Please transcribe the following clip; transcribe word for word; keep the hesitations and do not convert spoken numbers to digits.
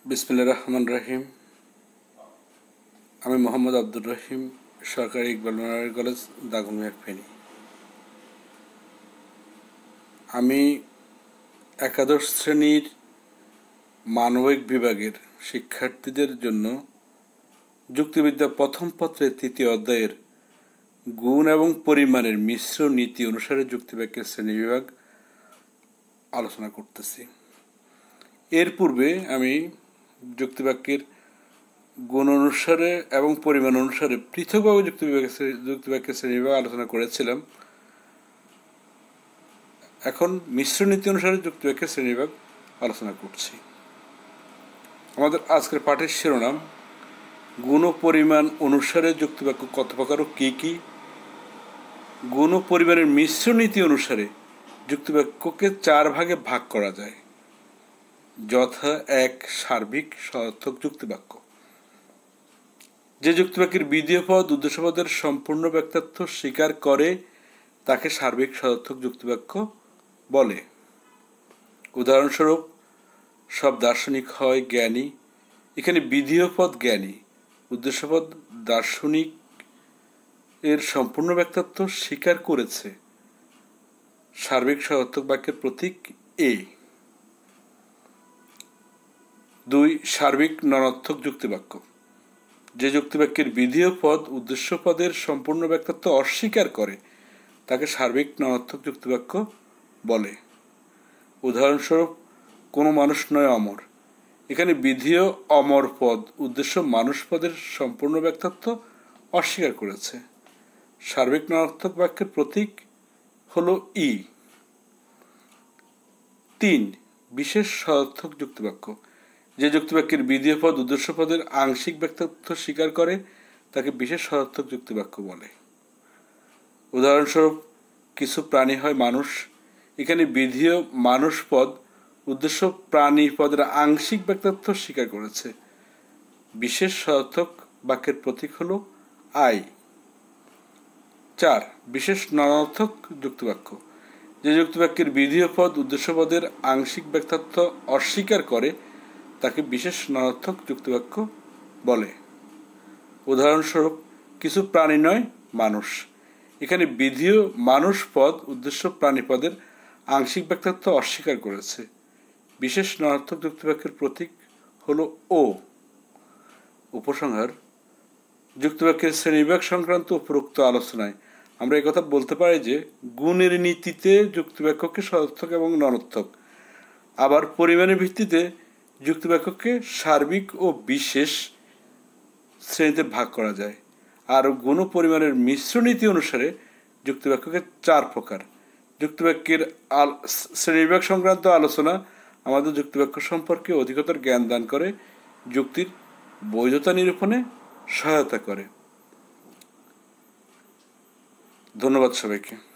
বিসমিল্লাহির রহমানির রহিম। আমি মোহাম্মদ আব্দুর রহিম, সরকারি ইকবাল মেমোরিয়াল কলেজ, দাগনভূঞা, ফেনী। আমি একাদশ শ্রেণীর মানবিক বিভাগের শিক্ষার্থীদের জন্য যুক্তিবিদ্যা প্রথম পত্রের তৃতীয় অধ্যায়ের গুণ এবং পরিমাণের মিশ্র নীতি অনুসারে যুক্তিবাক্যের শ্রেণীবিভাগ আলোচনা করতেছি। এর পূর্বে আমি যুক্তিবাক্যের গুণ অনুসারে এবং পরিমাণ অনুসারে পৃথকভাবে যুক্তিবিভাগের যুক্তিবাক্যের শ্রেণীবিভাগ আলোচনা করেছিলাম। এখন মিশ্র নীতি অনুসারে যুক্তিবাক্যের শ্রেণীবিভাগ আলোচনা করছি। আমাদের আজকের পাঠের শিরোনাম গুণ ও পরিমাণ অনুসারে যুক্তিবাক্য কত প্রকার ও কী কী। গুণ ও পরিমাণের মিশ্র নীতি অনুসারে যুক্তিবাক্যকে চার ভাগে ভাগ করা যায়, যথা এক, সার্বিক সদর্থক যুক্তিবাক্য। যে যুক্তিবাক্যের বিধেয় পদ উদ্দেশ্যপদের সম্পূর্ণ ব্যক্তার্থ স্বীকার করে তাকে সার্বিক সদর্থক যুক্তিবাক্য বলে। উদাহরণস্বরূপ, সব দার্শনিক হয় জ্ঞানী। এখানে বিধেয় পদ জ্ঞানী, উদ্দেশ্যপদ দার্শনিক এর সম্পূর্ণ ব্যক্তার্থ স্বীকার করেছে। সার্বিক সদর্থক বাক্যের প্রতীক এ। দুই, সার্বিক ননর্থক যুক্তিবাক্য। যে যুক্তিবাক্যের বিধেয় পদ উদ্দেশ্য পদের সম্পূর্ণ ব্যক্তার্থ অস্বীকার করে তাকে সার্বিক ননর্থক যুক্তিবাক্য বলে। উদাহরণস্বরূপ, কোনো মানুষ নয় অমর। এখানে বিধেয় অমর পদ উদ্দেশ্য মানুষ পদের সম্পূর্ণ ব্যক্তার্থ অস্বীকার করেছে। সার্বিক ননর্থক বাক্যের প্রতীক হল ই। তিন, বিশেষ সদর্থক যুক্তিবাক্য। যে যুক্তিবাক্যের বিধেয় পদ উদ্দেশ্য পদের আংশিক ব্যক্তার্থ স্বীকার করে তাকে বিশেষ সদর্থক যুক্তিবাক্য বলে। উদাহরণস্বরূপ, কিছু প্রাণী হয় মানুষ। এখানে বিধেয় মানুষ পদ উদ্দেশ্য প্রাণী পদের আংশিক ব্যক্তার্থ স্বীকার করেছে। বিশেষ সদর্থক বাক্যের প্রতীক হল আই। চার, বিশেষ ননর্থক যুক্তিবাক্য। যে যুক্তিবাক্যের বিধেয় পদ উদ্দেশ্য পদের আংশিক ব্যক্তার্থ অস্বীকার করে তাকে বিশেষ ননর্থক যুক্তিবাক্য বলে। উদাহরণস্বরূপ, কিছু প্রাণী নয় মানুষ। এখানে বিধেয় মানুষ পদ উদ্দেশ্য প্রাণী পদের আংশিক ব্যক্তার্থ অস্বীকার করেছে। বিশেষ ননর্থক যুক্তিবাক্যের প্রতীক হল ও। উপসংহার: যুক্তিবাক্যের শ্রেণীবিভাগ সংক্রান্ত উপরোক্ত আলোচনায় আমরা একথা বলতে পারি যে গুণের নীতিতে যুক্তিবাক্যকে সদর্থক এবং ননর্থক, আবার পরিমাণের ভিত্তিতে যুক্তিবাক্যকে সার্বিক ও বিশেষ শ্রেণীতে ভাগ করা যায়। আর গুণ ও পরিমাণের মিশ্র নীতি অনুসারে যুক্তিবাক্যকে চার প্রকার। যুক্তিবাক্যের শ্রেণীবিভাগ সংক্রান্ত আলোচনা আমাদের যুক্তিবাক্য সম্পর্কে অধিকতর জ্ঞান দান করে, যুক্তির বৈধতা নিরূপণে সহায়তা করে। ধন্যবাদ সবাইকে।